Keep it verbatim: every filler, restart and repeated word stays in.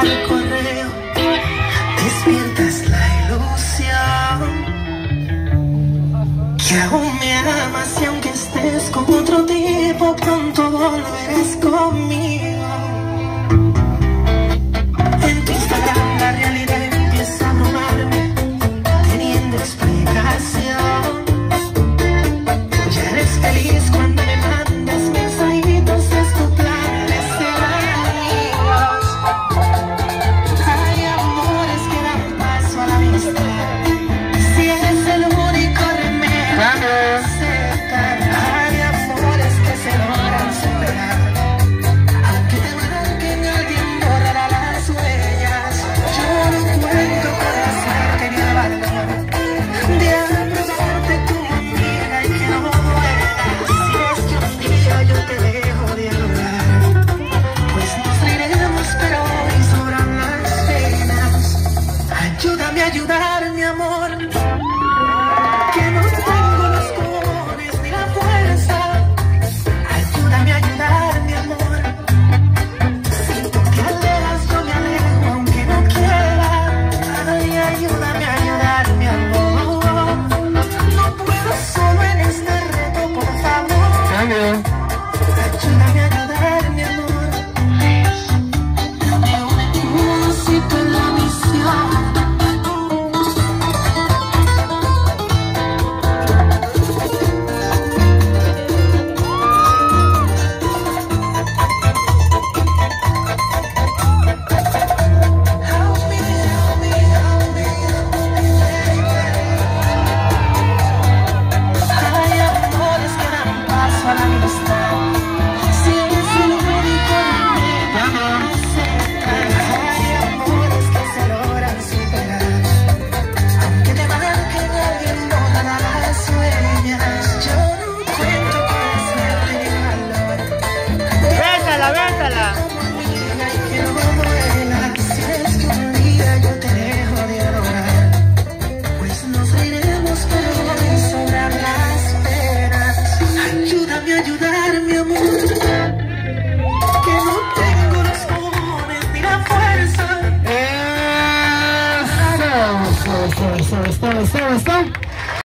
al correo, despiertas la ilusión que aún me amas y aunque estés con otro tipo, pronto volverás conmigo. En tu Instagram la realidad empieza a abrumarme, teniendo explicación.